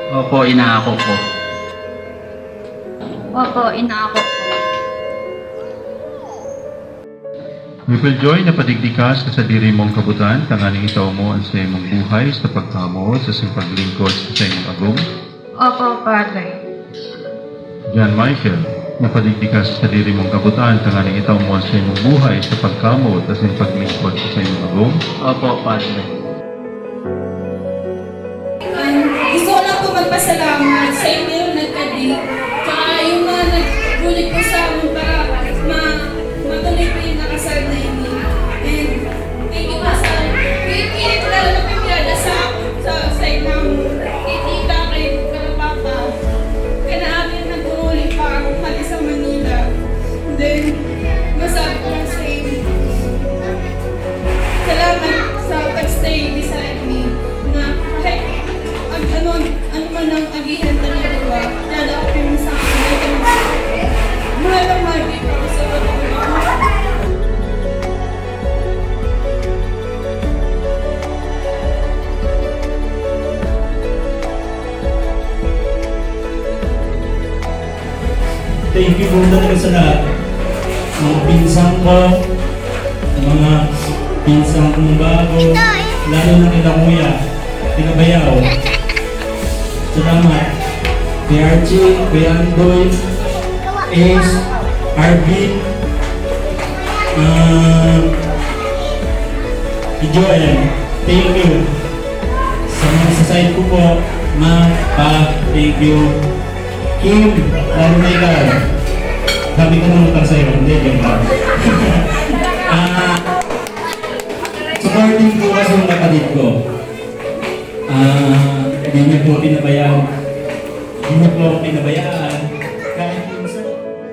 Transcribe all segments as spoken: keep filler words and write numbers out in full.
Opo, inaako po. Opo, inaako po. Mipeljoy na padigdikas ka sa diri mong kabutan, tanganing itaw mo ang sa imong buhay sa pagkamo sa simpaglingkod sa imong agong. Opo, Padre. John Michael, na padigdikas sa diri mong kabutan, tanganing itaw mo ang sa imong buhay sa pagkamo sa simpaglingkod sa imong agong. Opo, Padre. Um, gusto ko lang po magpasalamat sa inyo yung nagkadi. Tsaka yung mga nagbulit ko sa amin para ma matuloy po yung nakasal na ini. And thank you pa sa pipilit lalo na pipilada sa sa side namin. Kay tita, kay papa. Kaya na amin nagtuloy pa ako pati sa Manila. Then, masabi ko lang sa inyo. Salamat sa pag-stay beside me. Na kahit ang ano, ano man ang agihan na nagawa, dadakapin mo sa akin. Mahal ang mahal dito sa patuloy. Thank you po talaga sa lahat. Mga pinsang ko, mga pinsang kong bago, lalo na kila kuya, kila bayaw. Salamat. Kuya Archie, Kuya Andoy, Ace, Arvin, uh, Joel, thank you. Sa mga sa side ko po, ma, pa, thank you. Kim, lalo na ikaw. Sabi ko nang utang sa'yo, hindi, yung lang. uh, supporting po kasi yung kapatid ko. Uh, hindi niyo po pinabayaan. Hindi niyo po pinabayaan. Kahit minsan.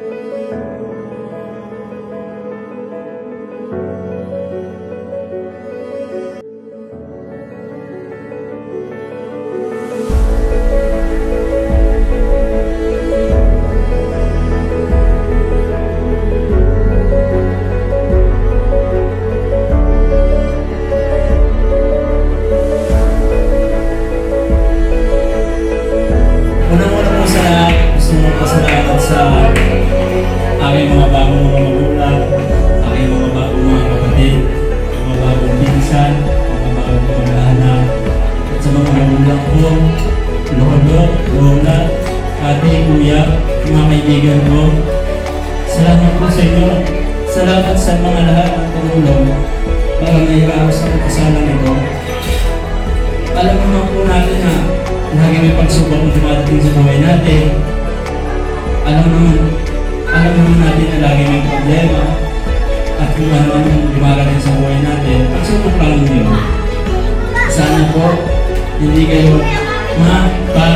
Unang-una po sa gusto mo pasalamat sa aking mga bagong mga magulang, aking mga bagong mga kapatid, mga bagong pinsan, mga bagong mga anak, at sa mga magulang ko, lolo, lola, ate, kuya, mga kaibigan ko. Salamat po sa inyo. Salamat sa mga lahat ng tumulong para mahirap sa pagkasalang ito. Alam naman po natin na lagi may pagsubok na dumadating sa buhay natin. Alam naman, alam naman natin na lagi may problema at kung ano man yung dumarating sa buhay natin, pagsubok lang yun. Sana po, hindi kayo mapa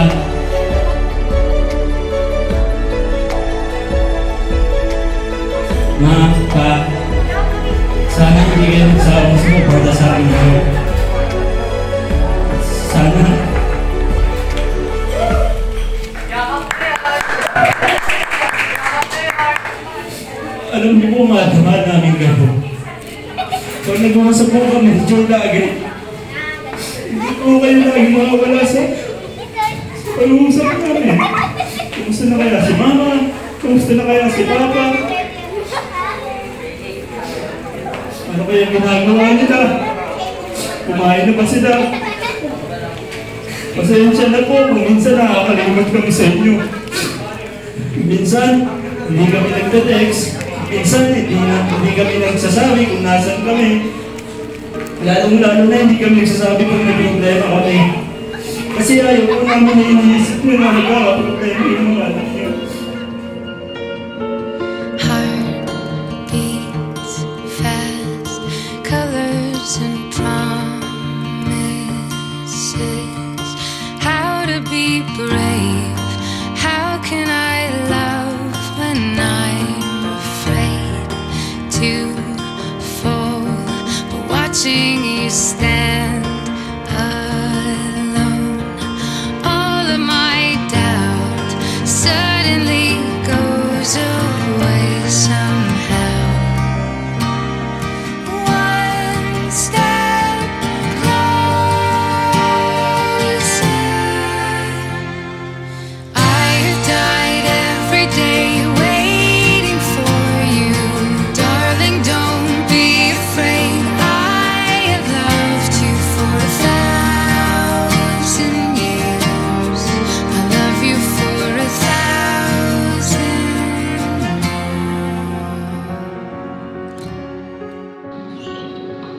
mapa sana hindi kayo magsawang sumuporta sa akin ito. Sana alam niyo po, mahal namin kayo. Pag nag-uusap po kami, medyo lagi. Hindi po kayo lagi makawala sa pag-uusap namin. Kumusta na kaya si mama? Kumusta na kaya si papa? Ano kaya ginagawa nila? Kumain na ba sila? Pasensya na po kung minsan nakakalimot kami sa inyo. Minsan, hindi kami nagte-text. Minsan, hindi, na, hindi kami nagsasabi kung nasan kami. Lalong-lalo na hindi kami nagsasabi kung may problema kami. Kasi ayaw ko namin na iniisip nyo na nagkakaproblema yung mga anak nyo. Heart beats fast, colors and promises. How to be brave, how can I love when I'm afraid to fall, but watching you stand alone, all of my doubt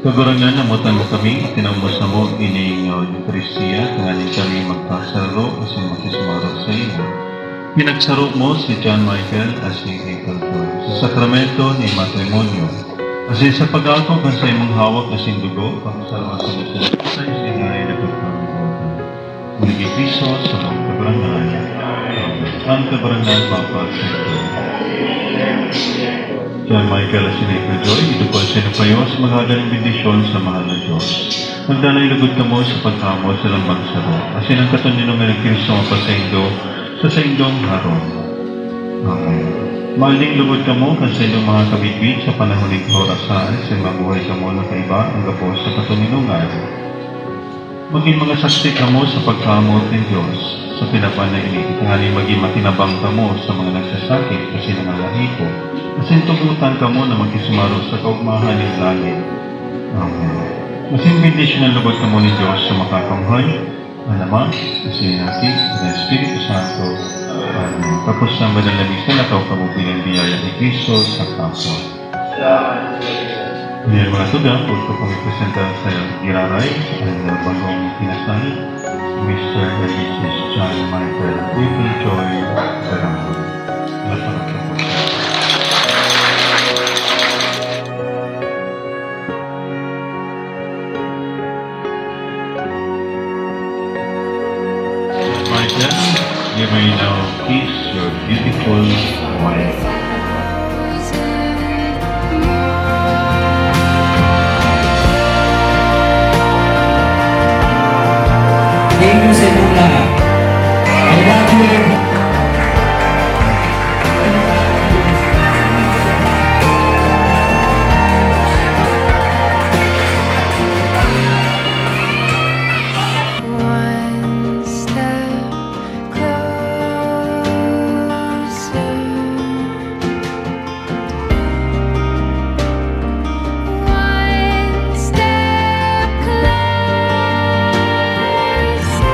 Kagarangan namutan mo kami, tinambosa mo ining uh, Eucharistia, kanganin kami magpasaro kasi makisumaro sa iyo. Pinagsaro mo si John Michael as si April Joy sa sakramento ni matrimonyo. Kasi sa pag-ako kan sa imong hawak as yung dugo, pangsalawa sa mga sa isinay na pagpapagpapag. Muli Kristo sa mga kagarangan, ang kagarangan mapag-sento. John Michael at si April Joy, ito po sa inupayo sa magagaling bendisyon sa mahal na Diyos. Magdanay lugod ka mo sa pagkamo sa lambang saro, asin ang katunino ng Kristo ang pasendo sa saindong haron. Amen. Maling lugod ka mo kan sa inyong mga kabitbit sa panahon ng orasan, sa mabuhay ka mo ng kaiba ang gapos sa katuninungan. Maging mga saksi ka mo sa pagkamot ng Diyos sa pinapanay ini, itingali maging makinabang ka mo sa mga nagsasakit kasi nangalahipo. Masin tugutan ka mo na magkisumaro sa kaugmahan ng langit. Amen. Masin bendisyon ang lubot ka mo ni Diyos sa makakanghay, ang Ama, kasi natin, ang Espiritu Santo. Amen. Tapos sa manalangin na nakaw ka mo bilang biyaya ni Kristo sa kaso. Ngayon mga tugang, gusto kong ipresenta sa Giraray, ang bagong kinasal, Mister and Missus John Michael April Joy Saranggo. Lapangat po. Michael, you may now kiss your beautiful wife. Thank you sa inyong lahat. I love you. One step closer. One step closer.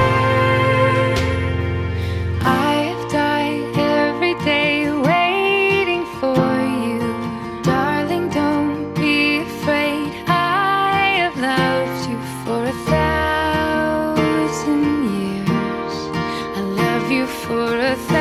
I've died every day waiting for you. Darling, don't be afraid. I have loved you for a thousand years. I love you for a thousand